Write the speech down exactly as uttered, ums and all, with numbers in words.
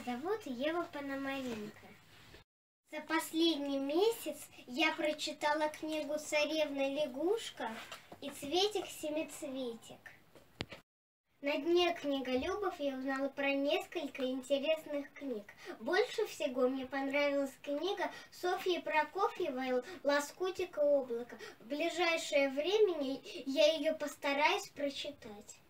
зовут Ева Пономаренко. За последний месяц я прочитала книгу «Царевна-лягушка» и «Цветик-семицветик». На дне книголюбов я узнала про несколько интересных книг. Больше всего мне понравилась книга Софьи Прокофьевой «Лоскутик и облако». В ближайшее время я ее постараюсь прочитать.